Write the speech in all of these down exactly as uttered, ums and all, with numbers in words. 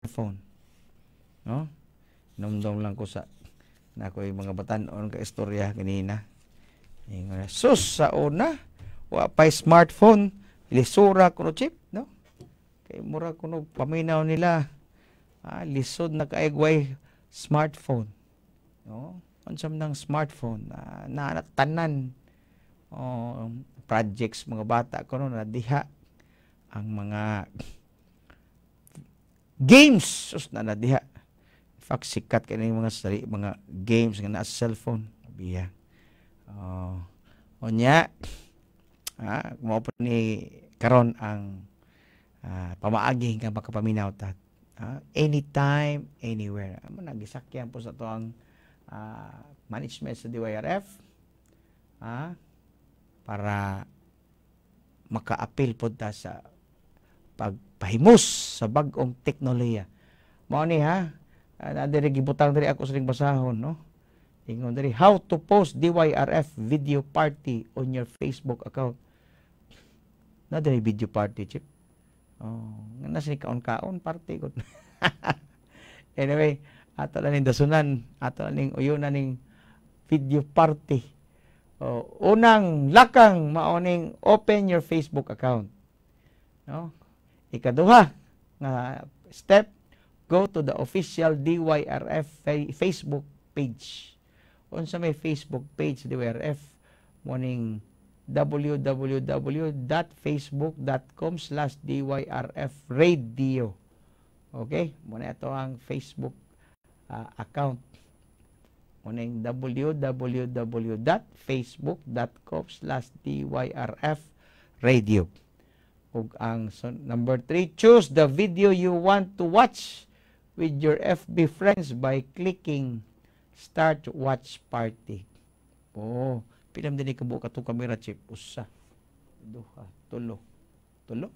phone. No? Numdum lang ko sa na ako'y mga batanon ka istorya kanina. Ingon, sus sa una, wa pa'y smartphone, lisura kuno chip, no? Kay mura kuno paminaw nila. Ah, lisod na kaigway smartphone. No? Unsam nang smartphone na uh, tanan oh, projects mga bata kuno na diha ang mga games sus na nadiha. In fact, sikat kini mga sari, mga games nga nasa cellphone. Biya. Oh, onya ah, mo po ni karon ang uh, pamaagi nga makapaminaw ta. Uh, anytime, anywhere. Amo nagisakyan po sa to ang uh, management sa D Y R F uh, para maka-appeal po ta sa pagpahimos sa bag-ong teknolohiya. Mao ni ha, na diri gibutang diri ako sa ring basahon, no? Ingon diri, how to post D Y R F video party on your Facebook account. Na diri video party chip. Oh, nasa ni kaon-kaon party ko. Anyway, ato na ning dasunan, ato na ning uyunan ning video party. Oh, unang lakang maoning open your Facebook account. No? Ikaduha nga step, go to the official D Y R F Facebook page. Unsa may Facebook page D Y R F morning w w w dot facebook dot com slash D Y R F radio. Okay? Muna ito ang Facebook uh, account. Muning w w w dot facebook dot com slash D Y R F radio. Ug ang so, number three, choose the video you want to watch with your F B friends by clicking Start Watch Party. Oh, pilam din ikabuo ka itong camera chip. Usa, duha, tulo. Tulo?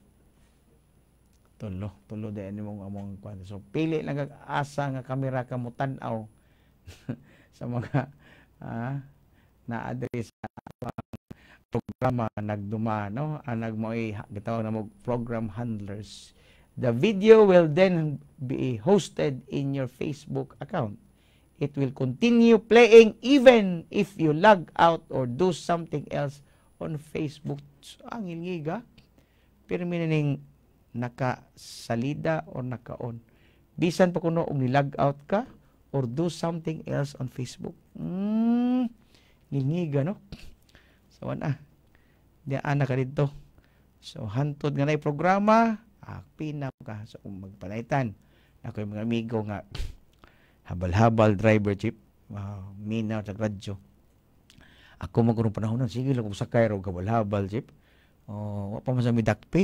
Tulo. Tulo din mong among kwan. So, pili lang asa nga camera ka mo tanaw sa mga ah, na-address sa programa nagduma, no? Ang nagmoy gitawag na mo program handlers. The video will then be hosted in your Facebook account. It will continue playing even if you log out or do something else on Facebook. So, ang ilgiga, pero minaning nakasalida or naka-on. Bisan pa kuno um ni-log out ka or do something else on Facebook. Hmm, ilgiga, no? So, ana, diyan ka dito. So, hantod nga na programa, ah, pinaw ka. So, kung magpanaitan, ako yung mga amigo nga, habal-habal driver chip, uh, minaw sa radyo. Ako magurong panahon na, sige lang kung sakay ro habal-habal chip. Oh, wapa man sa midakpi.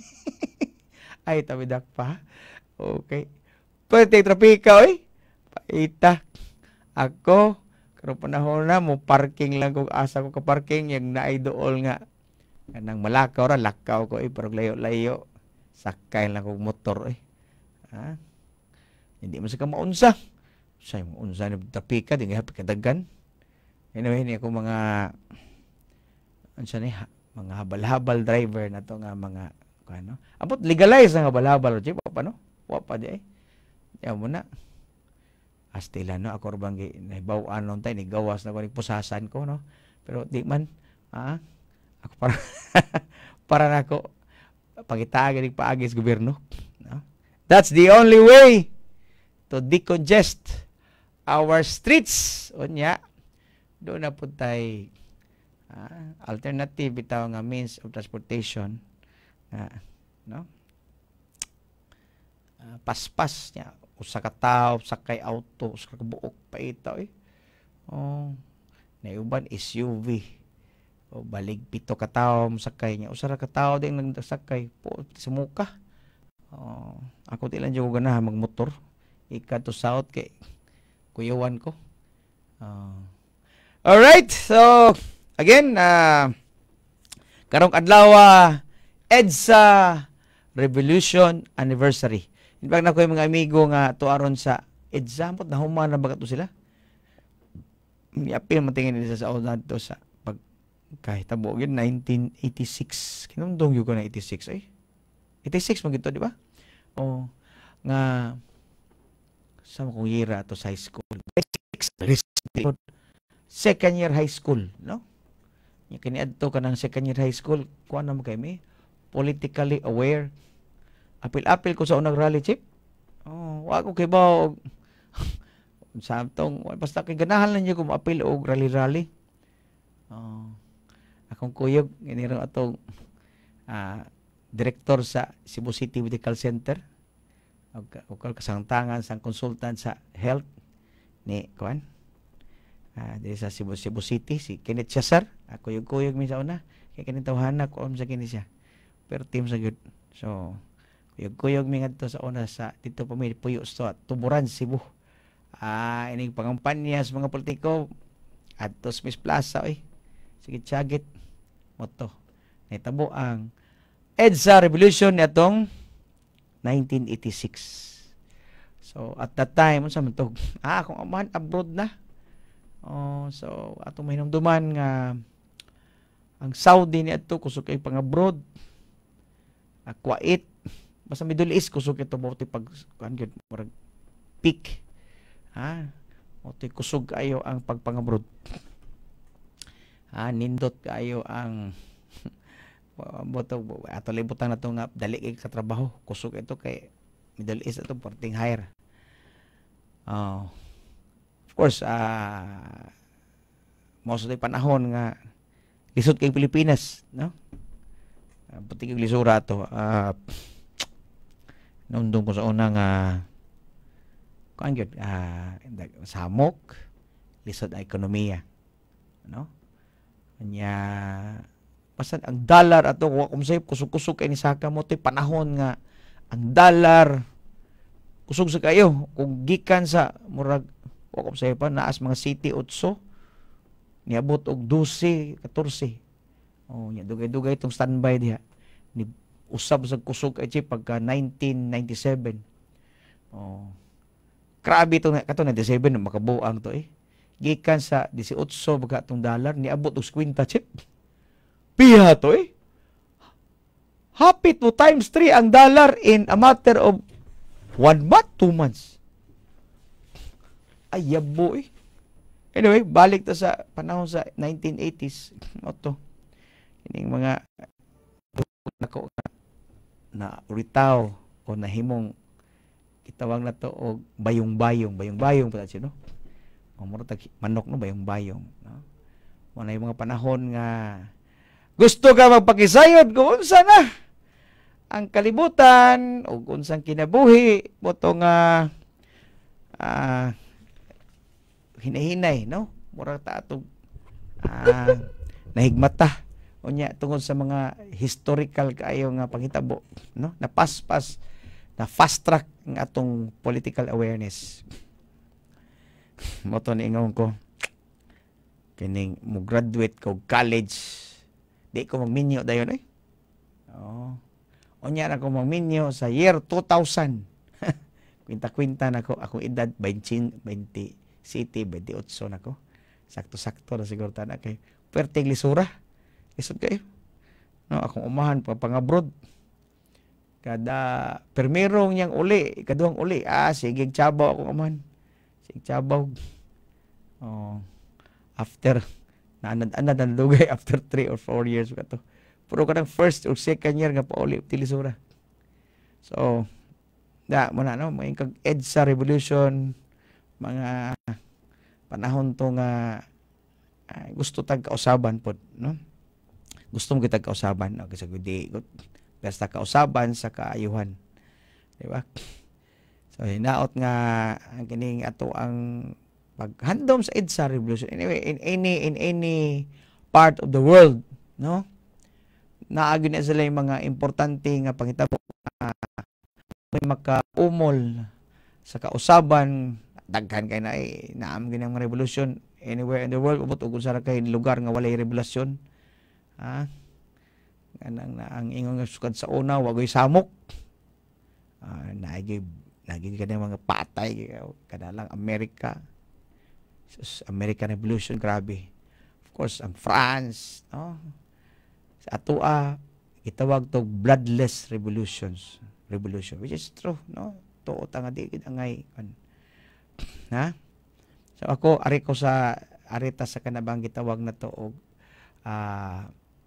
Ay, tamidak pa. Okay. Pwede trapika, oy. Paita. Ako, karong panahon na, mo parking lang kung asa ko ka parking, yung naidool nga. Nang malakaw ra, lakaw ko, eh, parang layo-layo. Sakay lang kong motor, eh. Ha? Hindi mo sa ka maunsa. Say mo unsa ni tapika di nga pagkadagan. Anyway, ni ako mga unsa ni mga habal-habal driver na to nga mga ano. Abot legalize ang habal-habal chip pa no? Wa pa di ay. Ya mo na. Astila no ako bang nahibaw anon tay ni gawas na ko ni pusasan ko no. Pero di man ah ako para para nako pangitaag ni paagis gobyerno, no? That's the only way to decongest our streets. Unya, doon na po tayo uh, alternative bitaw nga means of transportation. Uh, no? Uh, paspas niya. Usa ka tao, sakay auto, usa ka buok pa ito. Eh. Oh, naiuban S U V. O balig pito ka tao, sakay niya. Usa ra ka tao din nagsakay po sa muka. Oh, ako di lang dyan ko ganahan magmotor. Ika to south kay kuyawan ko. Uh, Alright, so again, uh, karong adlaw EDSA Revolution Anniversary. In fact, na ko yung mga amigo nga tuaron sa EDSA, na human na bagat to sila. Iapil matingin nila sa una to sa pag kahit tabo yun nineteen eighty-six. Kinundong yun ko na eighty-six ay. eighty-six magito, di ba? O nga sa kung yira to sa high school. Second year high school, no? Yung kiniadto ka ng second year high school, kuha na mo kay me, politically aware. Apil-apil ko sa unang rally, Chip. Oh, wa ko kay ba samtong basta kay ganahan lang niyo kung apil og rally-rally. Oh. Akong kuyog iniro atong uh, director sa Cebu City Medical Center. Og og kasangtangan sang consultant sa health ni kuan. Ah, uh, sa Cebu, Cebu City si Kenneth Cesar. Ako yung kuyog mi sa una. Kay kanin tawhana ko am sa kini siya. Pero team sa good. So, kuyog kuyog mi ngadto sa una sa dito pa mi puyo sa Tuburan, Cebu. Ah, ining pangampanya sa mga politiko adto sa Miss Plaza oy. Sige tiagit moto. Nahitabo ang EDSA Revolution ni atong nineteen eighty-six. So, at that time unsa man to? Ah, kung amahan abroad na. Oh, so atong mahinumduman nga ang Saudi ni adto kusog kay pang-abroad. Ah, Kuwait, basta Middle East kusog ito mo pag kan gyud murag peak. Ha? O kusog kayo ang pagpang-abroad. Ah, nindot kayo ang boto ato libutan na to nga dali kay katrabaho. Kusog ito kay Middle East ito parting higher. Oh. Of course, uh, most of the panahon nga lisod kay Pilipinas, no? Uh, pati kay lisura to. Uh, Nundong ko sa una nga kuan gyud uh, samok lisod ang ekonomiya, no? Kanya pasan ang dollar ato wa kum say kusog-kusog kay ni saka mo tay panahon nga ang dollar kusog sa kayo kung gikan sa murag wa kum say pa naas mga city otso niabot og twelve, fourteen. Oh, nya dugay-dugay itong standby diha. Ni usab sa kusog kay chip pagka nineteen ninety-seven. Oh. Grabe ito nga kato ninety-seven makabuang to eh. Gikan sa eighteen baga tong dollar niabot og fifty chip. Piha to eh. Happy to times three ang dollar in a matter of one month, two months. Ay yabo eh. Anyway, balik ta sa panahon sa nineteen eighties. Oto. Ining mga nako na ritaw o nahimong kitawag na to og bayong-bayong, bayong-bayong pala siya, no? O mura tag manok no bayong-bayong, no? Mo na yung mga panahon nga gusto ka magpakisayod kung unsa na ang kalibutan o unsang kinabuhi moto nga uh, hinahinay, no? Mura ta atong uh, nahigmata unya tungod sa mga historical kaayo nga panghitabo, no? Na paspas na fast track ng atong political awareness. Moto ni ingon ko kining mo graduate ko college di ko magminyo dayon eh. Oh. Unya na ko magminyo sa year two thousand. Kwinta-kwinta na ko akong edad twenty city twenty-eight na ko. Sakto-sakto na siguro ta na kay perting lisura. Isod kayo. No, akong umahan pa pang-abroad. Kada permerong niyang uli, ikaduhang uli, ah, sige, tsabaw akong umahan. Sige, tsabaw. Oh, after, naanad-anad ang lugay after three or four years. Kato. Puro ka ng first or second year nga pa uli, tilisura. So, da, muna, no, may kag EDSA Revolution, mga panahon to nga uh, gusto tag kausaban po, no? Gusto mo kitag kausaban, no? Kasi gudi, basta kausaban sa kaayuhan. Di ba? So, hinaot nga ang kining ato ang paghandom sa EDSA Revolution. Anyway, in any in any part of the world, no? Naagyo na sila yung mga importante nga panghitabo na may makaumol sa kausaban, daghan kay na eh, naam ginang revolution anywhere in the world, ubot ug sa kay lugar nga walay revolusyon. Ha? Ganang na ang ingong sukad sa una wagoy samok. Ah, naagi naagi kanang mga patay kadalang Amerika. American Revolution, grabe. Of course, ang France, no? Sa atua itawag to bloodless revolutions, revolution, which is true, no? Tuo ta nga di angay Ha? So ako ari ko sa arita sa kanabang gitawag na to og uh,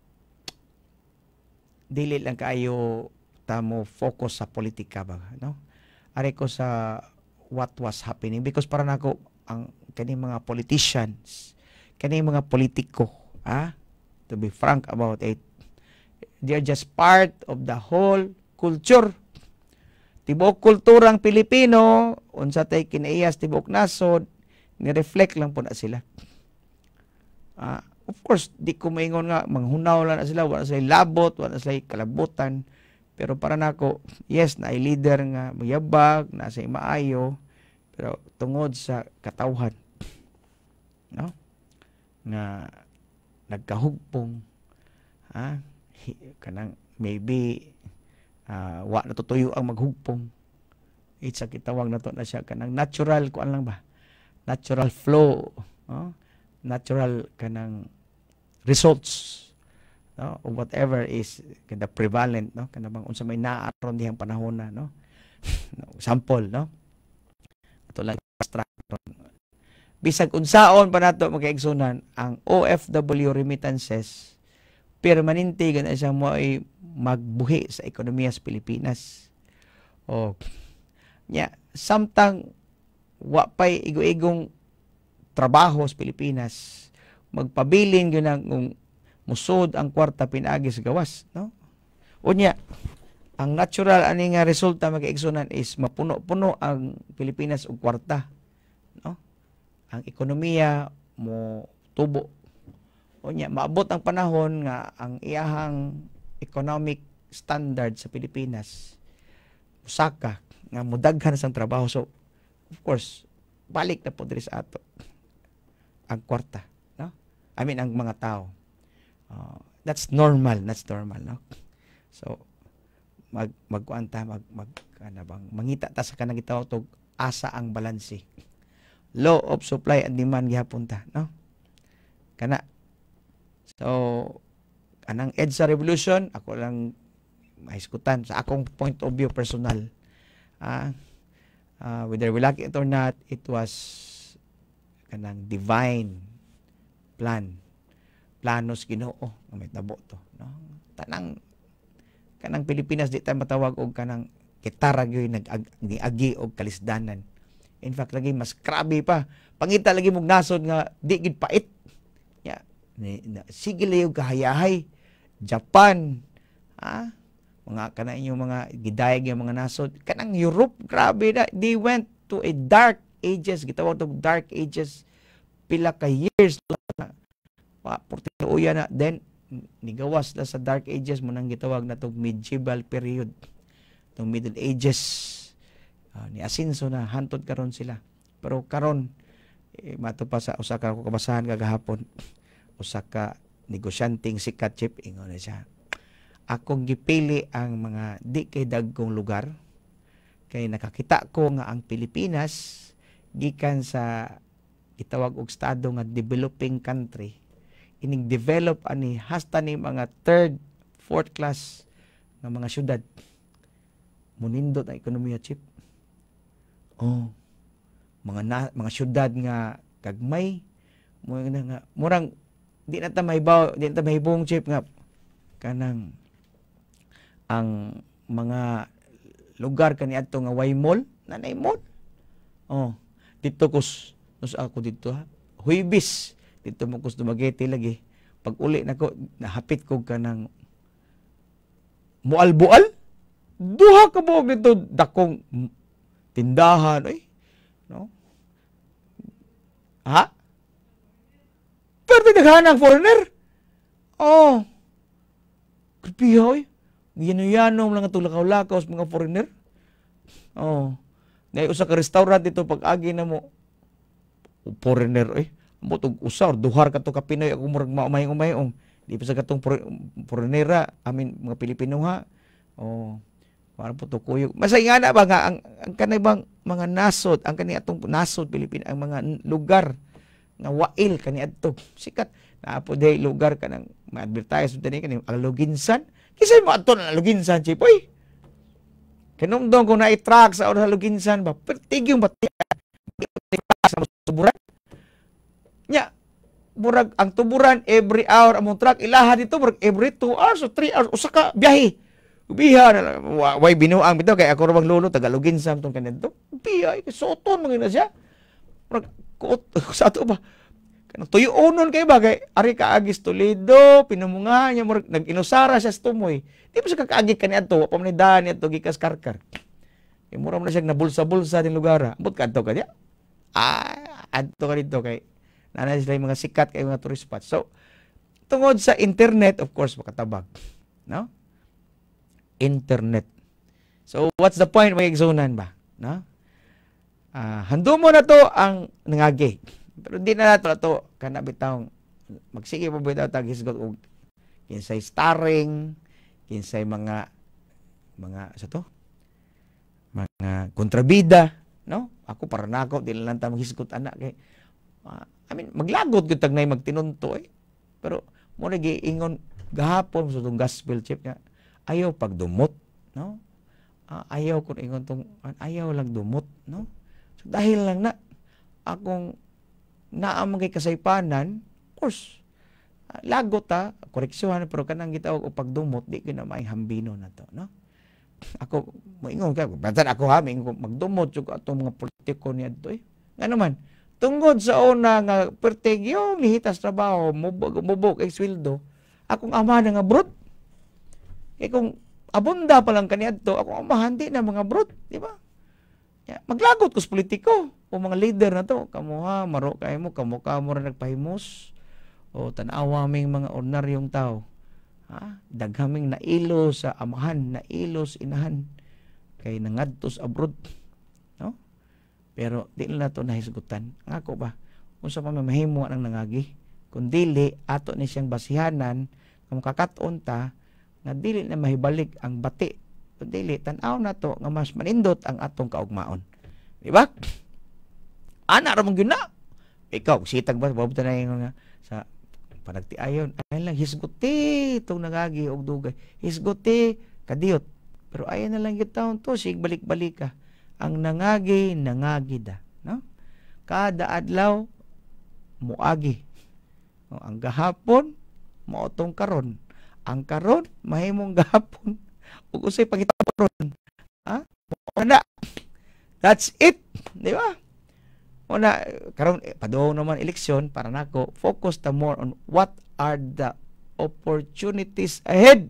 dili lang kaayo tamo focus sa politika ba, no? Ari ko sa what was happening because para nako ang kani mga politicians, kani mga politiko, ah, to be frank about it, they are just part of the whole culture. Tibok kulturang Pilipino, unsa tay kinaiyas tibok nasod, ni-reflect lang po na sila. Ah, of course, di ko maingon nga manghunaw lang na sila, wala sila labot, wala sila kalabutan. Pero para nako, yes, na leader nga mayabag, nasa maayo, pero tungod sa katawhan, no? Nga nagkahugpong, ha? Kanang maybe uh, wa natutuyo ang maghugpong. It's a kitawag na to na siya kanang natural, kuan lang ba? Natural flow, no? Natural kanang results, no? Or whatever is kada prevalent, no? Kana bang unsa may naaron dihang panahon na, no? Sample, no? Ito lang bisag unsaon pa nato magkaigsunan ang O F W remittances permanente gana siya mo ay magbuhi sa ekonomiya sa Pilipinas. O nya samtang wa pay igo-igong trabaho sa Pilipinas, magpabilin gyud nang musod ang kwarta pinaagi sa gawas, no? Unya ang natural ani nga resulta magkaigsunan is mapuno-puno ang Pilipinas og kwarta, no? Ang ekonomiya mo tubo. Unya maabot ang panahon nga ang iyahang economic standard sa Pilipinas usaka nga mudaghan sa trabaho. So of course balik na po diri sa ato ang kwarta, no? I mean ang mga tao. Uh, that's normal, that's normal, no? So mag magkuanta mag mag kana bang mangita ta sa kanang gitawag og asa ang balanse. Law of supply and demand gihapon ta, no? Kana. So anang EDSA revolution ako lang mahiskutan sa akong point of view personal. Ah, uh, whether we like it or not, it was kanang divine plan. Planos Ginoo nga may tabo to, no? Tanang kanang Pilipinas di tayo matawag og kanang kitara gyud nag-agi og kalisdanan. In fact, lagi mas grabe pa. Pangita lagi mong nasod nga di gid pait. Ya, sige layo kahayahay. Japan, ha? Mga kana inyong mga gidayag yung mga nasod. Kanang Europe, grabe na. They went to a dark ages. Gitawag to dark ages. Pila ka years na. Portiuya na. Then, nigawas na sa dark ages mo nang gitawag na to medieval period. Itong middle ages. Uh, ni asinso na hantod karon sila, pero karon eh, mato pa sa usa ka kabasahan kagahapon, usa ka negosyanteng sikat chip ingon na siya, akong gipili ang mga di kay dagkong lugar kay nakakita ko nga ang Pilipinas gikan sa gitawag og estado nga developing country, ining develop ani hasta ni mga third fourth class nga mga syudad munindot ang ekonomiya chip. Oh, mga na, mga syudad nga kagmay mo nga murang di na ta mahibaw, di na ta mahibong chip nga kanang ang mga lugar kaniadto nga way mall, nanay mall. Oh, dito kus us ako dito ha. Huibis dito mo kus Dumaguete lagi. Pag uli nako nahapit ko kanang mual-bual. Duha ka buok dito dakong tindahan, ay, no? Ha? Pero tinaghanang foreigner? Oh. Kripiya, oy. Gino-yanom lang itong lakaw-lakaw sa mga foreigner. Oh. Nay usa ka restaurant dito pag-agi na mo. Foreigner, ay. Amo itong usa, duhar ka ito ka Pinoy, ako murag maumay-umayong. Di pa sa katong foreignera, amin mga Pilipino ha. Oh. Parang po tukuyog. Masay nga na ba nga, ang, ang kanibang mga nasod, ang kani atong nasod, Pilipinas, ang mga lugar nga wail kani ato. Sikat. Naapo day lugar ka ng ma-advertise dito kani Aluginsan. Kisay mo ato na Aluginsan, chip, oy. Kinungdong kung na-track sa Aluginsan ba, pertig yung batik. tuburan. Nya, murag ang tuburan every hour among truck ilaha dito murag every two hours o three hours usa ka biyahe. Ubiha na way binuang bitaw kay ako ra maglolo tagalogin sa tong kanadto. Biyahe kay soton mangina siya. Murag kuot sa ato ba. Kanang tuyo-onon kay ba kay ari ka agis Toledo pinamunga niya murag nag-inusara siya sa tumoy. Di ba siya kakaagi kaniadto pa man daan niya to gikas karkar. Kay mura man siya nabulsa-bulsa din lugar. Ambot kadto kanya. Ah, adto ka dito kay nanay sila yung mga sikat kay mga tourist spots. So, tungod sa internet, of course, makatabag. No? Internet. So, what's the point? May igsunan ba? No? Uh, hando mo na to ang nangagi. Pero di na nato na to. Kanabitang magsige pa bitaw tag hisgot og kinsay starring, kinsay mga mga sa to? Mga kontrabida, no? Ako para nako dili lang ta maghisgot anak kay uh, I mean, maglagot gud tagnay magtinunto eh. Pero mo lagi ingon gahapon sa tong gospel chip nga ayaw pagdumot, no? Uh, ayaw kun ingon tong ayaw lang dumot, no? So, dahil lang na akong naamang kay kasaypanan, of course, uh, lagot ta, koreksyohan pero kanang gitawag og pagdumot di gyud na may hambino na to, no? Ako moingon ka, bantan ako ha, moingon magdumot jud atong mga politiko niadto eh. Nga naman, tungod sa una nga pertegyo nihitas trabaho mubog mubog kay sweldo akong ama na nga brut kay kung abunda pa lang kaniadto akong amahan di na mga brut di ba ya, maglagot kus politiko o mga leader na to kamo ha maro kay mo kamo ka mo ra nagpahimos o tan-awa ming mga ordinaryong tao ha daghaming nailo sa amahan nailo sa inahan kay nangadtos abroad. Pero di na ito nahisgutan. Ngako ba? Kung sa pamamahimo ng nangagi, kung dili, ato ni siyang basihanan, kung kakataon ta, nga dili na mahibalik ang bati. Kung dili, tanaw na to, nga mas manindot ang atong kaugmaon. Di ba? Ana, ramang yun na. Ikaw, sitag ba? Babuta na yung nga sa panagtiayon. Ay lang, hisguti itong nangagi o dugay. Hisguti, kadiyot. Pero ayan na lang yung taon to, sig balik-balik ka. Ang nangagi, nangagi da. No? Kada adlaw, muagi. No? Ang gahapon, maotong karon. Ang karon, mahimong gahapon. Ug usay pangita karon. Ha? Wala. That's it. Di ba? Una, karon, eh, padung naman eleksyon, para nako, focus ta more on what are the opportunities ahead.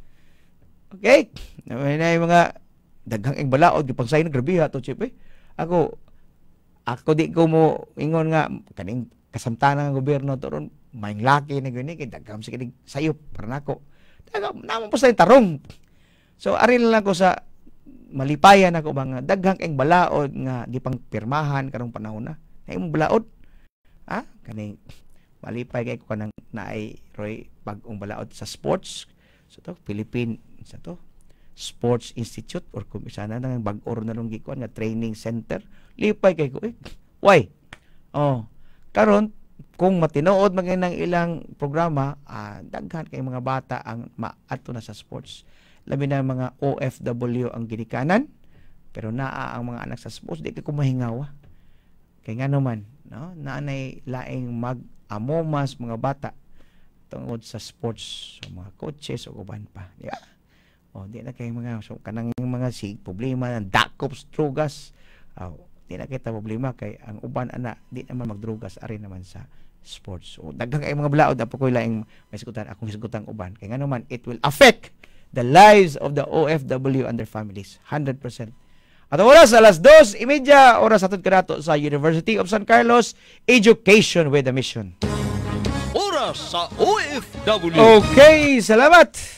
Okay? May na yung mga daghang ing balaod yung pangsay na grabe ha to chip eh. Ako ako di ko mo ingon nga kaning kasamtanan ng gobyerno to ron maing laki na gani kay dagham sa kining sayop para nako. Dagham namo pa sa tarong. So ari lang ko sa malipayan ako mga daghang ing balaod nga di pang pirmahan karong panahon na. Na imong balaod. Ha? Kaning malipay kay ko kanang naay Roy bag-ong balaod sa sports. So to Philippine sa to Sports Institute or kung isa na nang bag-or na nung gikuan nga training center lipay kay ko eh why oh karon kung matinood man ng ilang programa ah, daghan kay mga bata ang maato na sa sports labi na mga O F W ang ginikanan pero naa ang mga anak sa sports di kay kumahingaw kay nga naman no naanay laing mag-amomas mga bata tungod sa sports so mga coaches o uban pa di ba. Oh, di na kay mga so kanang mga sig problema ng dakop drugas. Oh, di na kita problema kay ang uban ana di naman magdrugas ari naman sa sports. So daghang kay mga balaod apo ko laing may sigutan akong sigutan uban kay ngano man it will affect the lives of the O F W and their families one hundred percent. At oras alas dos imedya oras atod kanato sa University of San Carlos, Education with a Mission. Oras sa O F W. Okay, salamat.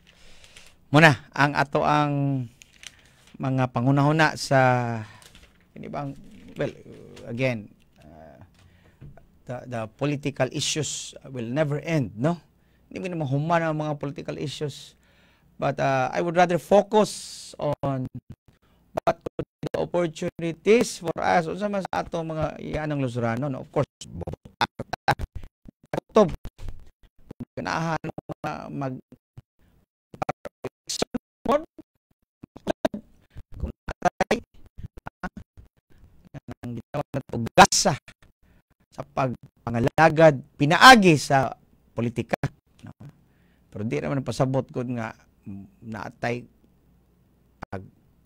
Muna, ang ato ang mga pangunahuna sa ini bang well again uh, the the political issues will never end, no? Hindi mo naman human ang mga political issues. But uh, I would rather focus on what could be the opportunities for us unsa man sa ato mga iyanang Luzurano, no? Of course, tob ganahan mag kung natay ang ginawa na to gasa sa pagpangalagad pinaagi sa politika, no? Pero di naman pasabot ko nga naatay pag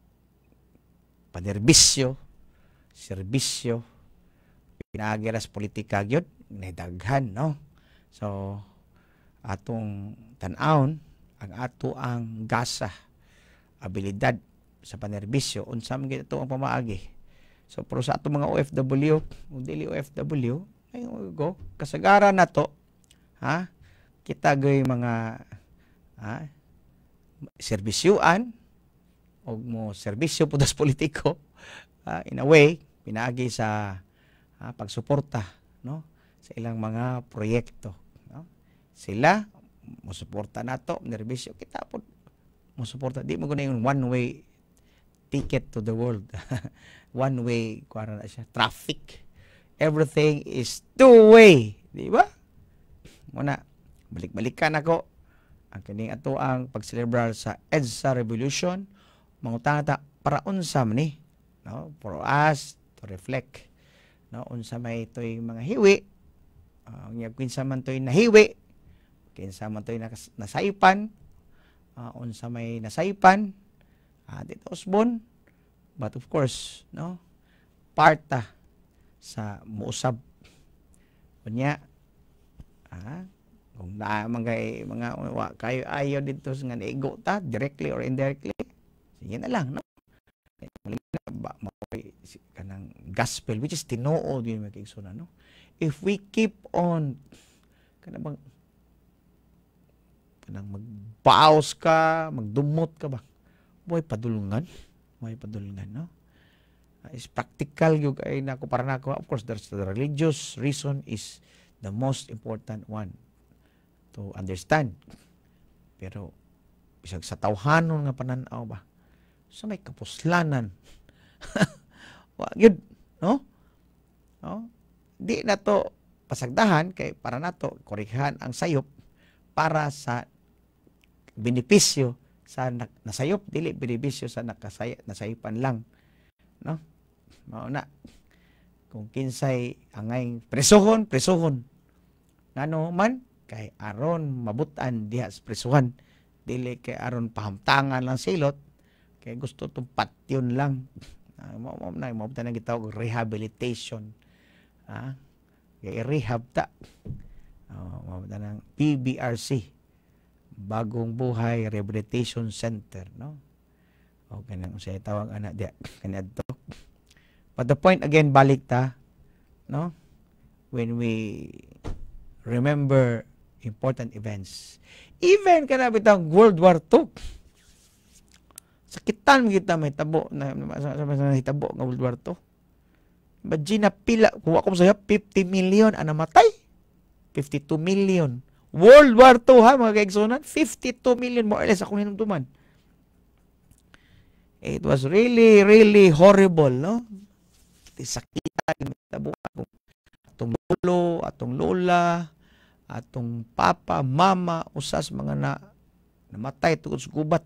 panerbisyo, serbisyo, pinaagi ra sa politika gyud nadaghan, no? So atong tan-awon ang ato ang gasa abilidad sa panerbisyo unsa man gid ato ang pamaagi. So pero sa ato mga O F W, kung dili O F W, ay go kasagaran nato, ha? Kita gay mga ha, serbisyuan o mo serbisyo po das politiko, ha? In a way pinaagi sa ha, pagsuporta, no, sa ilang mga proyekto, no? Sila mo suporta nato, nerbisyo kita po mo suporta. Di mo guna yung one way ticket to the world. One way kuara na siya, traffic. Everything is two way, di ba? Muna balik-balikan ako ang kining ato ang pagselebrar sa EDSA Revolution. Mangutana ta para unsa man ni, no, for us to reflect, no, unsa may toy mga hiwi, ang uh, kinsa man toy nahiwi, kinsa man toy nasaypan, uh, unsa may nasaypan, uh, dito usbon, but of course, no, parta sa muusab unya, ah, kung na mga mga wa kayo ayo dito sa nga ego ta directly or indirectly, sige na lang, no, ba maoy kanang gospel which is Tinoo din mga kaigsoon, no. If we keep on kana bang kanang magbaos ka, magdumot ka ba, boy padulungan, may padulungan, no. Uh, is practical yung kay nako para nako. Of course there's the religious reason is the most important one to understand, pero bisag sa tawhanon nga panan-aw ba sa may kapuslanan wa gyud, no, no, di na to pasagdahan kay para nato korihan ang sayop para sa benepisyo sa nasayop, dili benepisyo sa nakasay nasayipan lang, no. Mao na kung kinsay angay presohon presohon ngano man kay aron mabutan diha sa presuhan, dili kay aron pahamtangan lang silot kay gusto tong patyon lang. Mao mo na mo ta nang gitawag rehabilitation, ha, kay rehab ta, oh, mao ta nang P B R C, Bagong Buhay Rehabilitation Center, no. O kanang usay tawag ana diha kaniadto. But the point again, balik ta, no, when we remember important events, even kana bitang World War Two, sakitan kita may tabo na sa hitabo nga World War Two. Imagine na pila, kung ako masaya, fifty million ang namatay. fifty-two million. World War Two, ha, mga kaigsunan? fifty-two million, more or less, akong hinumduman. It was really, really horrible, no? Sakitan, tabo, atong lolo, atong lola, atong papa, mama, usas mga na namatay tungkol sa gubat.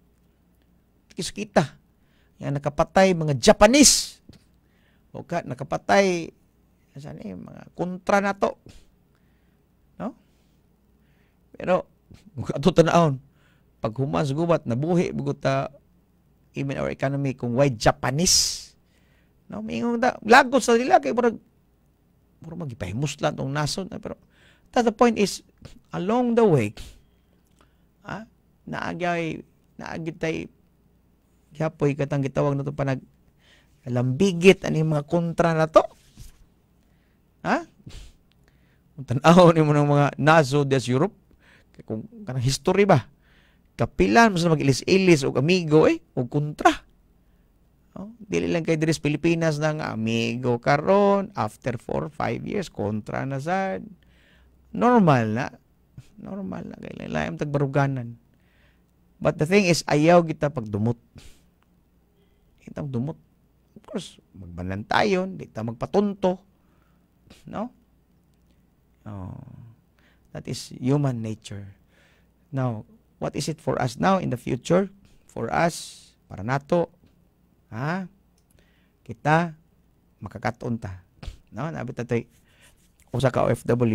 Kita yang nakapatay mga Japanese, o ka nakapatay saan eh, mga kontra na to, no. Pero ato tanawon pag human sa gubat nabuhi buguta even our economy kung why Japanese, no, mingon ta lagos sa dila kay murag murag magipahimus lang tong nason, pero the point is along the way, ah, naagay naagitay Yapoy katang gitawag na ito pa naglambigit ani mga kontra na to. Ha? Kung tanaw ni mo ng mga naso des Europe, kung kanang history ba, kapilan mo sa mag-ilis-ilis o amigo eh, o kontra. Oh, dili lang kay diri sa Pilipinas na nga amigo karon after four five years kontra na sad. Normal na. Normal na kay lain tagbaruganan. But the thing is ayaw kita pagdumot. Itang dumot. Of course, magbanantayon, di ta magpatunto. No? Oh, that is human nature. Now, what is it for us now in the future? For us, para nato, ha? Kita, makakatunta. No? Nabit na tayo, usa ka O F W.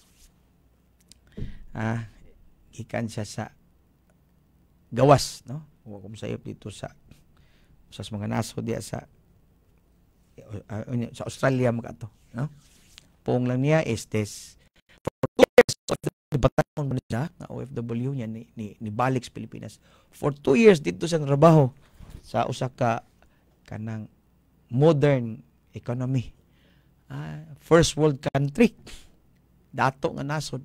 Ah, gikan siya sa gawas, no? Wa ko sayop dito sa sa mga nasod diya sa uh, sa Australia mga to, no? Pong lang niya is this for two years of the batanon man siya nga O F W niya ni, ni, ni balik sa Pilipinas. For two years dito sa trabaho sa usa ka kanang modern economy. Ah, first world country. Dato nga nasod.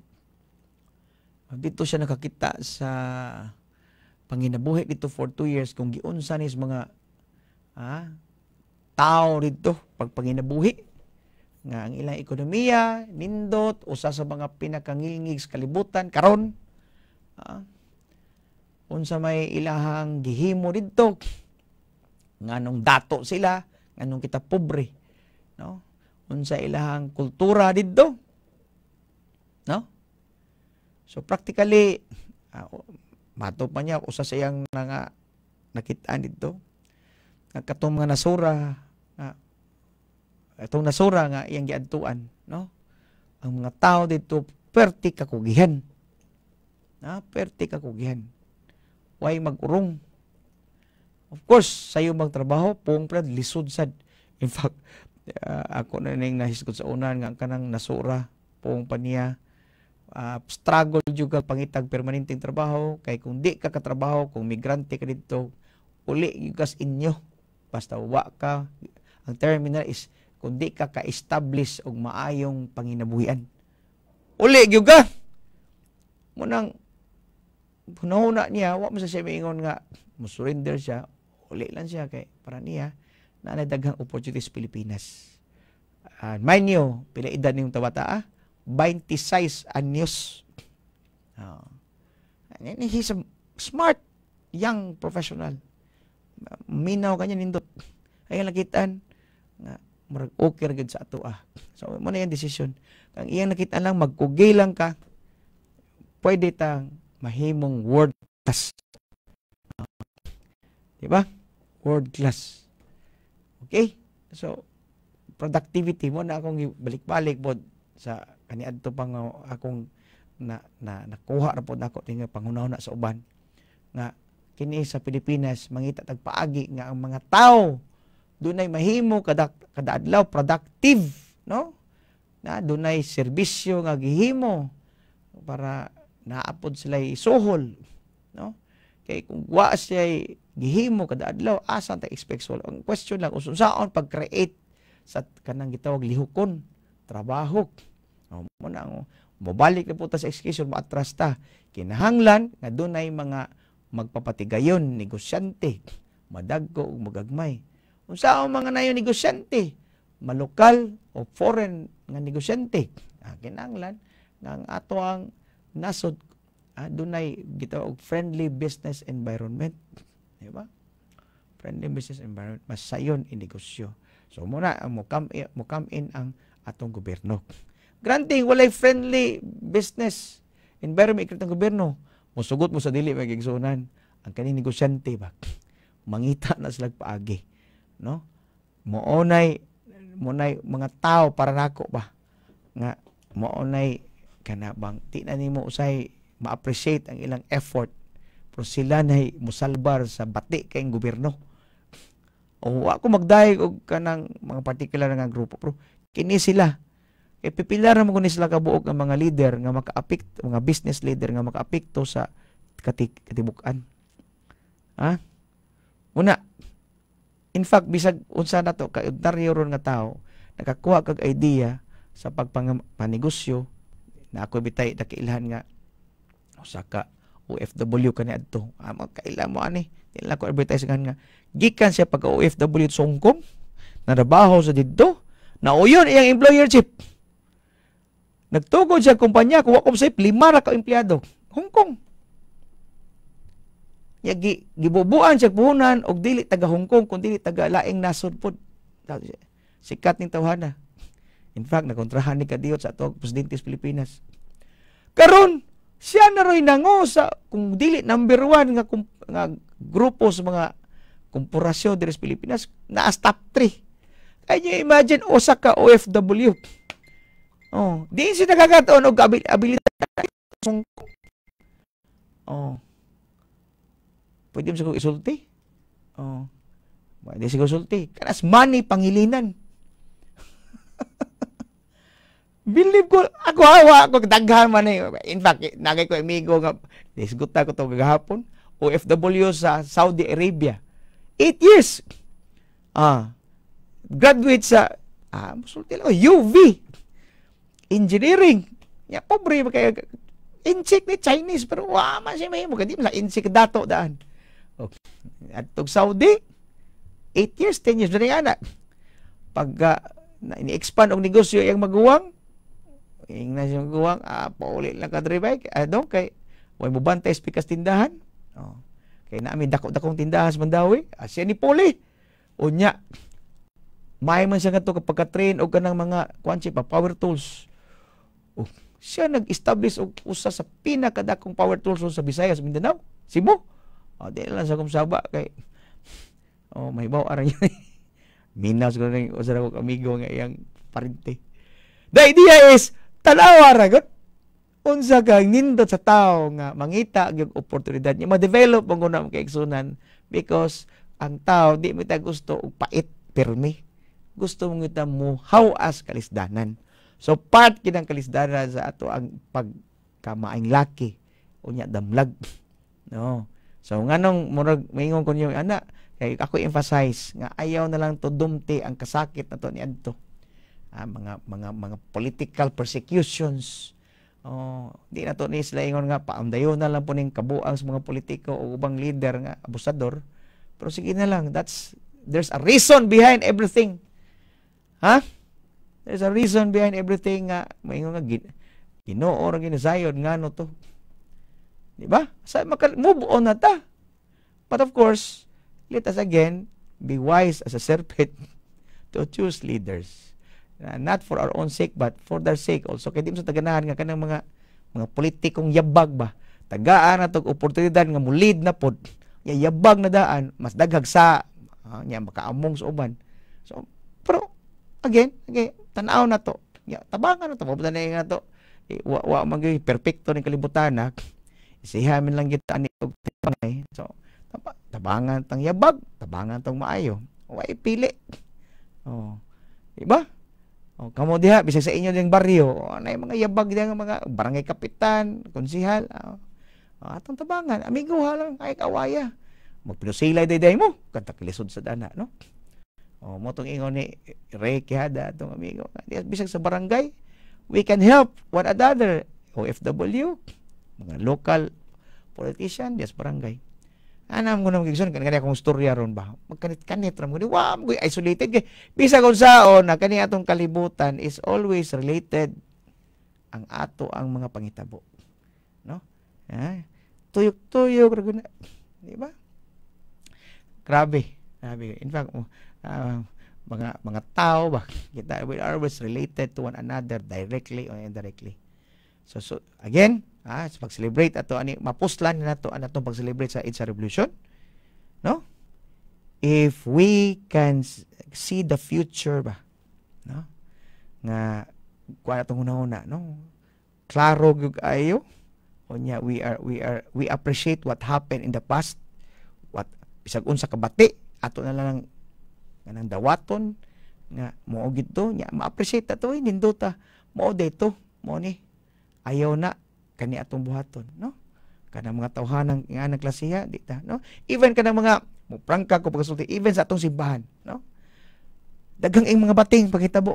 Dito siya nakakita sa panginabuhi dito for two years kung giunsa nis mga ah, tao dito pag panginabuhi nga ang ilang ekonomiya nindot usa sa mga pinakangilngig sa kalibutan karon. Ah, unsa may ilahang gihimo dito nganong dato sila nganong kita pobre, no? Unsa ilahang kultura dito, no? So practically uh, mato pa niya usa sa iyang nga nakitaan dito nga katong mga nasura nga itong nasura nga iyang giadtuan, no? Ang mga tao dito perti kakugihan, na perti kakugihan, way magurong. Of course sayo magtrabaho pong plad lisod sad. In fact uh, ako na ning nahisgot sa unan nga kanang nasura pong paniya. Uh, struggle juga pangitag permanenteng trabaho kay kung di ka katrabaho, kung migrante ka dito, uli yugas inyo basta wa ka. Ang terminal is kung di ka ka-establish og maayong panginabuhian, uli yuga mo nang hunahuna niya. Wa mo sa siya maingon nga mo surrender siya, uli lang siya kay para niya na daghang opportunities sa Pilipinas. Uh, mind you, pila edad niyong tabata ah? twenty-six anyos. Oh. He's a smart young professional. Minaw kanya nindot. Ay nakitaan nga murag okay ra gid sa ato ah. So mo na yung decision. Kang iyang nakita lang magkugay lang ka, pwede tang mahimong world class. Uh, di ba? World class. Okay? So productivity mo na akong balik-balik pod sa kaniadto pang akong na, na nakuha ra pod nako tinga panghunahuna sa uban nga kini sa Pilipinas mangita tagpaagi nga ang mga tao dunay mahimo kada kada adlaw productive, no? Na dunay serbisyo nga gihimo para naapod sila isuhol, no? Kay kung wa siya gihimo kada adlaw asa ta expect so ang question lang usa saon pag-create sa kanang gitawag lihukon trabaho. O, mo na ang mobalik na po ta sa execution, maatras ta. Kinahanglan nga dunay mga magpapatigayon, negosyante, madagko ug magagmay. Unsa ang mga nayon negosyante? Malokal o foreign nga negosyante. Ah, kinahanglan nga ang ato ang nasod ah, dunay gitawag friendly business environment. Di ba? Friendly business environment, masayon inegosyo. So muna mo come in, mo come in ang atong gobyerno. Granting walay friendly business environment ikrit ng gobyerno, musugot mo sa dili magigsunan ang kaning negosyante ba mangita na sila paagi, no? Moonay monay mga tao para nako ba nga moonay kana bang ti na nimo usay ma-appreciate ang ilang effort pero sila nay mosalbar sa bati kay gobyerno. O ako magdayeg og kanang mga particular nga grupo pero kini sila kay pipilar na mo kunis sila kabuok ang mga leader nga makaapekto, mga business leader nga makaapekto sa katibukan. Ha? Una, in fact, bisag unsa na to, kaordinaryo ron nga tao, nakakuha kag idea sa pagpanegosyo na ako bitay nakiilhan nga usa ka O F W kani adto. Amo kailan mo ani? Dili lang ko advertise nga gikan siya pagka O F W sa Hong Kong, narabaho sa didto, na uyon iyang employership. Nagtugod siya kumpanya, kuha ko sa lima ra ka empleyado. Hong Kong. Ya, gibubuan siya puhunan og dili taga Hong Kong, kundi dili taga laing nasod pod. Sikat ning tawhana. In fact, nakontrahan ni kadiyot sa atong presidente sa Pilipinas. Karon, siya na ro'y nango sa, kung dili number one nga, nga grupo sa mga korporasyon diri sa Pilipinas, naas top three. Kaya imagine, usa ka O F W. Oh, di si nagkakataon og abil abilidad. Oh. Pwede mo sa kong isulti? Oh. Pwede sa kong isulti. Kanas money pangilinan. Believe ko, ako hawa, ako daghan man eh. In fact, nagay ko amigo nga, disguta ko ito gagahapon, O F W sa Saudi Arabia. Eight years. Ah. Graduate sa, ah, musulti lang, U V. Engineering. Ya, pobre ba kaya, insik ni Chinese, pero wala man siya mahimo. Kasi lang, insik dato daan. Okay. At itong Saudi, eight years, ten years, na anak. Pag uh, ini-expand ang negosyo yung maguwang, yung na siyang maguwang, ah, paulit lang ka dribay, ano, kay, huwag mo bantay spikas tindahan. Oh. Kaya namin dako-dakong tindahan sa Mandawi, ah, siya ni Poli. Unya, may man siya nga ito kapag ka-train o ka ng mga, kwansi pa, power tools. Oh, siya nag-establish og usa sa pinakadakong power tools sa Visayas, Mindanao, Cebu. Oh, di lang sa kumsaba kay oh, may baw ara niya. Minas ko ning usa ra ko amigo nga iyang parente. The idea is tanawa ra gud unsa kang nindot sa tao nga mangita gyud oportunidad niya ma-develop ang una kay igsunan because ang tao di mo ta gusto og pait permi. Gusto mo ngita mo how as kalisdanan. So part kinang kalisdanan sa ato ang pagkamaing laki unya damlag. No. So nganong murag maingon ko niyo ana kay ako emphasize nga ayaw na lang to dumti ang kasakit nato niadto. Ah, mga mga mga political persecutions. Oh, di na to ni sila ingon nga paamdayon na lang po ning kabuang sa mga politiko o ubang leader nga abusador. Pero sige na lang, that's there's a reason behind everything. Ha? Huh? There's a reason behind everything nga maingon nga gin, Ginoo ra ginasayon ngano to. Di ba? Sa maka-move on na ta. But of course, let us again be wise as a serpent to choose leaders. Uh, not for our own sake, but for their sake also. Kaya di mo sa taganahan nga kanang mga mga politikong yabag ba. Tagaan na itong oportunidad nga mulid na pod. Yabag na daan, mas daghag sa uh, nga makaamong sa uban. So, pero, again, again tanaw na to. Ya, tabangan na to. Mabutan na nga to. Eh, wa, wa magiging perfecto ng kalibutan na. Isihamin lang kita ni pangay. So, taba, tabangan tang yabag, tabangan tang maayo. Wa ipili. Oh. Diba? Oh, kamo diha bisag sa inyo ding baryo, oh, na mga yabag diha nga mga barangay kapitan, konsihal. Oh, oh, atong tabangan, amigo ha lang kay kawaya. Magpinusilay day-day mo, kanta kilisod sa dana, no? Oh, mo tong ingon ni Rey Quijada atong amigo. Bisag sa barangay, we can help one another. O F W, mga local politician, dias barangay. Anam ko na magigson, kanina akong storya ron ba? Magkanit-kanit ram ko, wow, mag isolated. Kay. Bisa kung saon, na kani atong kalibutan is always related ang ato ang mga pangitabo. No? Eh, tuyok-tuyok, di ba? Grabe. Grabe. In fact, uh, mga mga tao ba, kita, we are always related to one another directly or indirectly. So, so again, ah, sa pag-celebrate ato ani mapuslan na to ano tong pag-celebrate sa EDSA Revolution, no? If we can see the future ba, no? Nga kuan atong una-una, no? Klaro gyud ayo. Unya we are we are we appreciate what happened in the past. What bisag unsa kabati ato na lang kanang dawaton nga mao gid to nya ma-appreciate ato eh, nindota mao dayto mo ni ayaw na kani atong buhaton, no? Kanang mga tawhanang nga nagklasiha, di ta, no? Even kanang mga prangka ko pagsulti, even sa atong simbahan, no? Daghang ing mga bating paghitabo.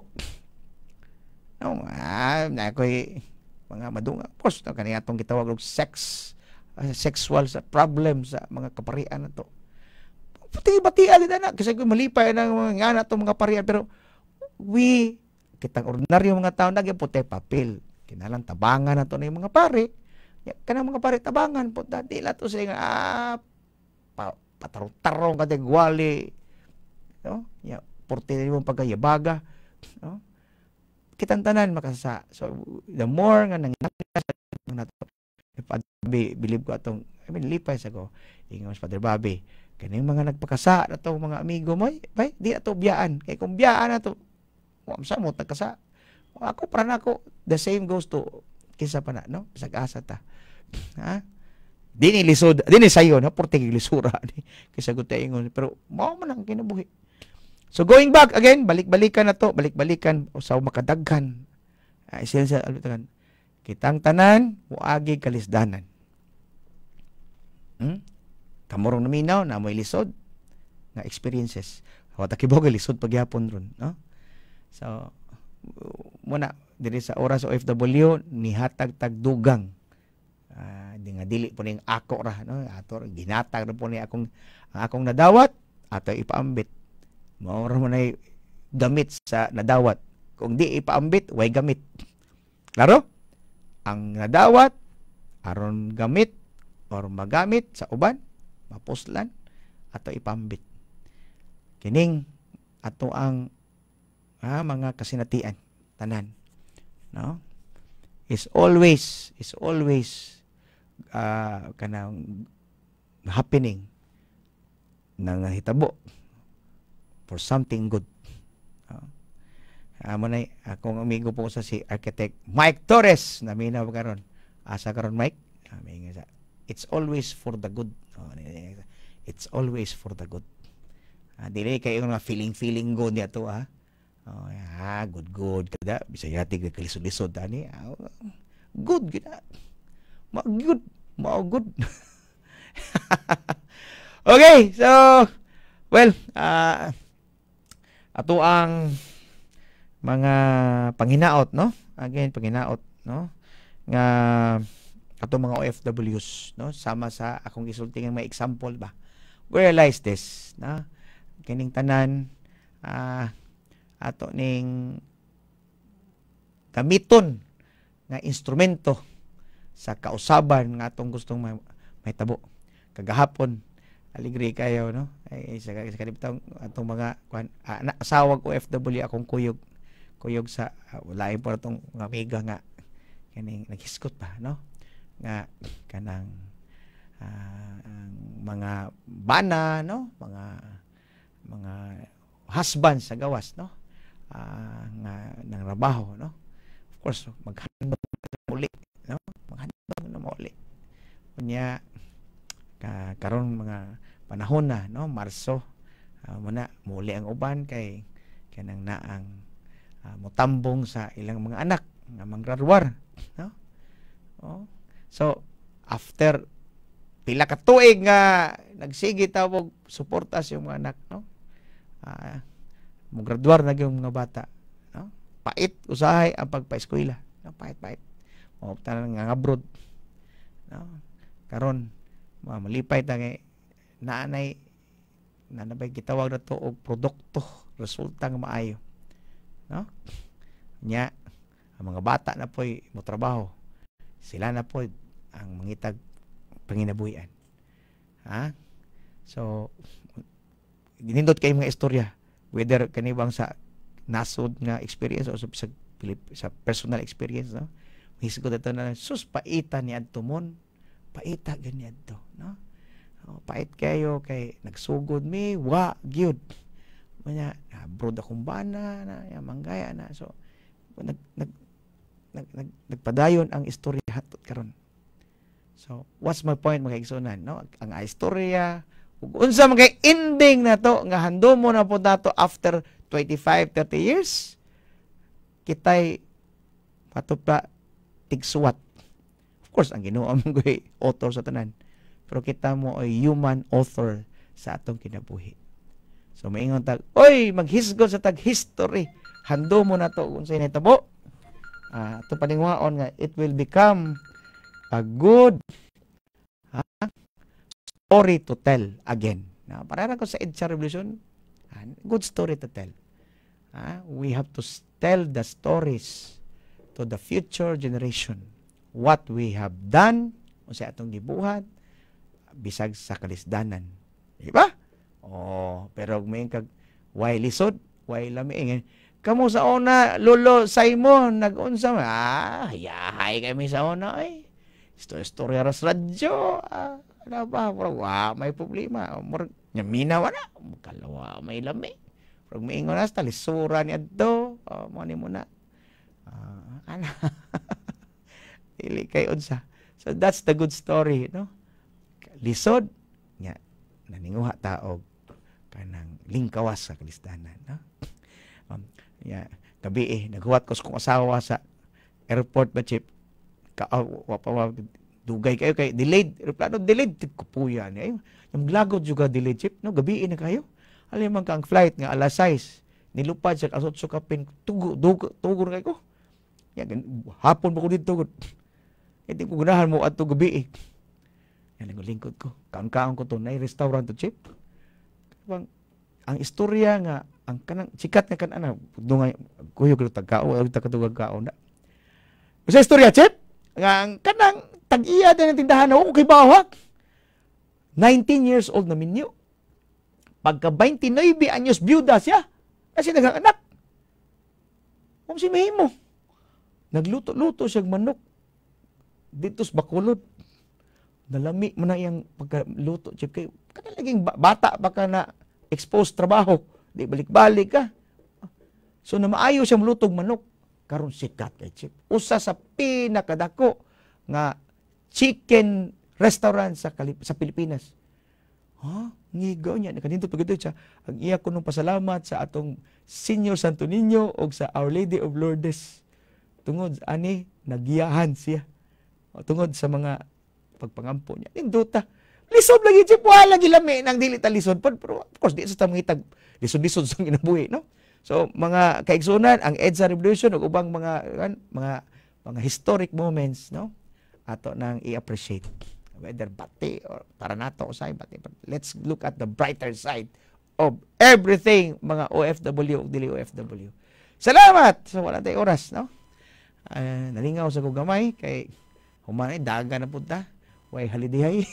No, ah, na koy mga madunga post no kani atong gitawag og sex uh, sexual sa problem sa mga kaparian nato. Pati batian din na kasi ko malipay nang mga nga natong mga parian pero we kitang ordinaryo mga tao nagyapon papel. Kinalang tabangan na to na yung mga pare. Kanang mga pare tabangan po. Dati lato siya nga, ah, pa, patarong-tarong kategwali. No? Ya, porte na yung pagkayabaga. No? Kitang tanan makasa. So, the more nga nangyayari na to, believe ko atong, I mean, lipay sa ko. Ingon sa Father Bobby. Kaning mga nagpakasa na to, mga amigo mo, bay, di na to biyaan. Kaya kung biyaan na to, wam sa mo, nagkasa. Ako para na ako the same goes to kinsa pa na no sag-asa ta. Ha? Dini lisod, dini sayo no porte lisura ni kisa gud ingon pero mao man ang kinabuhi. So going back again, balik-balikan na to, balik-balikan usaw makadaghan. Uh, essential alutagan. Kitang tanan muagi kalisdanan. Hmm? Kamurong naminaw na mo'y lisod nga experiences. Wata kibog lisod pagyapon ron, no? So muna diri sa oras O F W nihatag tagdugang uh, di nga dili po ning ako ra no ato ginatag na po ni akong ang akong nadawat ato ipaambit mao ra mo nay gamit sa nadawat kung di ipaambit way gamit klaro ang nadawat aron gamit or magamit sa uban mapuslan ato ipaambit kining ato ang ah, mga kasinatian tanan no is always is always uh, kanang happening nang hitabo for something good no? Amo na akong amigo po sa si architect Mike Torres na minaw karon asa karon Mike Ami, it's always for the good oh, it's always for the good ah, dili kayo nga feeling feeling good niya to ah oh, ah, good, good. Kada, bisaya tig kalisod-lisod ani. Ah, good gina. Ma good, ma good. Okay, so well, ah uh, ato ang mga panginaot, no? Again, panginaot, no? Nga ato mga O F Ws, no? Sama sa akong gisulti nga may example ba. Realize this, na kining tanan ah uh, ato ning gamiton nga instrumento sa kausaban nga atong gustong may, may tabo kagahapon aligre kayo no ay sa, sa kalibutang atong mga kuan ah, asawag O F W akong kuyog kuyog sa uh, lain po atong mga amiga nga kaning naghiskot pa no nga kanang uh, ang mga bana no mga mga husband sa gawas no uh, nga ng trabaho no of course maghandog na muli no maghandog na muli kunya ka karon mga panahon na no Marso uh, muna muli ang uban kay kanang naang uh, motambong sa ilang mga anak nga manggraduar no oh so after pila ka tuig nga nagsige tawog suportas yung mga anak no ah uh, mo graduar na yung mga bata no pait usahay ang pagpa-eskwela no pait pait mo tanan nga abroad no karon malipay ta kay naanay nanabay gitawag na to og produkto resulta nga maayo no nya ang mga bata na po'y mo trabaho sila na po ang mangitag panginabuhian ha so ginindot kay mga istorya whether kanibang sa nasod nga experience o sa, sa, sa personal experience no hisgot ito na sus paita ni adtomon paita ganyan to no oh, pait kayo kay nagsugod mi wa gyud manya abroad akong bana na ya, manggaya na so nag nag nag, nag nagpadayon ang istorya hatot karon so what's my point mga igsunan no ang istorya ug unsa man kay ending na to nga handom mo na po dato after twenty-five thirty years kitay patupla tigsuwat of course ang Ginoo ang goy author sa tanan pero kita mo ay human author sa atong kinabuhi so maingon tag oy maghisgot sa tag history handom mo na to unsay nahitabo ah to paningwaon nga it will become a good ha, story to tell again. Na para ko sa EDSA Revolution, good story to tell. Uh, we have to tell the stories to the future generation. What we have done, o sa atong gibuhat, bisag sa kalisdanan. Di ba? Oh, pero may kag way lisod, way lami. Kamo sa una, Lolo Simon, nag-unsa ah, yahay kami sa una ay. Istorya ras radyo. Ah, ano ba? Wa may problema. Mur nyamina wala. Kalawa may lami. Pag maingon nas talisura ni adto, oh, mo ni muna. Ana. Dili kay unsa. So that's the good story, no? Lisod nya naninguha taog kanang lingkawas sa kalistanan, no? Um, ya, gabi eh naghuwat ko sa kong asawa sa airport ba chip. Ka uh, wa pa dugay kayo kay delayed aeroplano delayed kupuya ni ayo. Yung lagod juga delayed chip, no? Gabi eh na kayo. Alam man kang flight nga alas sais nilupad sa asot sa kapin tugo tugo tugo kay ko. Ya hapon pa ko dito. Hindi ko ganahan mo ato gabi eh. Yan ang lingkod ko. Kaon-kaon ko to na restaurant to chip. Bang ang istorya nga ang kanang sikat nga kanana dungay kuyog lo tagkao o tagkatugag kaon na. Sa istorya chip nga ang kanang tag-iya din ng tindahan ako kay bawak. nineteen years old na minyo. Pagka twenty-nine anyos byuda siya. Kasi nag-anak. Kung si mahimo. Nagluto-luto siya manok. Dito sa Bacolod. Nalami mo na yung pagkaluto. Chip kayo. Kana laging bata baka na exposed trabaho. Di balik-balik ka. So na maayo siya malutong manok. Karon sikat kay Chip. Usa sa pinakadako nga chicken restaurant sa Kalip sa Pilipinas. Ha? Ngigaw niya. Nakadito pagkito siya. Ang iya ko nung pasalamat sa atong Senior Santo Niño o sa Our Lady of Lourdes. Tungod ani nagiyahan siya. O, tungod sa mga pagpangampo niya. Induta. Lisod lagi Chip. Wala gilami nang dili ta lisod. Pero of course, di sa tamangitag lisod-lisod sa ginabuhi, no? So, mga kaigsunan, ang EDSA Revolution o ubang mga kan, mga mga historic moments, no? Ato nang i-appreciate. Whether bati or para nato usay bati. Let's look at the brighter side of everything, mga O F W o dili O F W. Salamat sa so, wala tay oras, no? Uh, nalingaw sa kong gamay kay humanay daga na punta. Way halidihay.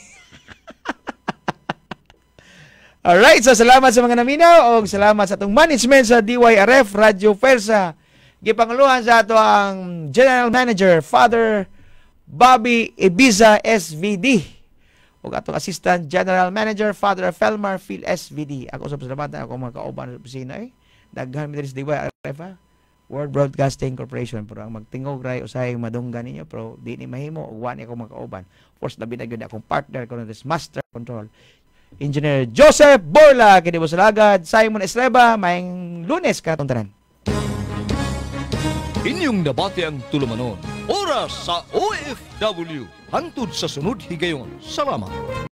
Alright, so salamat sa mga naminaw o salamat sa atong management sa D Y R F Radio Fuerza. Gipanguluhan sa ato ang General Manager Father Bobby Ibiza S V D o atong Assistant General Manager Father Felmar Phil S V D. Ako sa pasalamatan ako mga kauban sa opisina eh. Daghan mi diri sa D Y R F ha? World Broadcasting Corporation, pero ang magtingog ray usay madunggan ninyo pero di ni mahimo ug wani ako mga kauban. Of course labi na gyud akong partner kuno this Master Control Engineer Joseph Borla kini mo salagad Sigmund Estreba maayong Lunes katong tanan. Inyong nabati ang tulumanon. Oras sa O F W. Hantod sa sunod higayon. Salamat.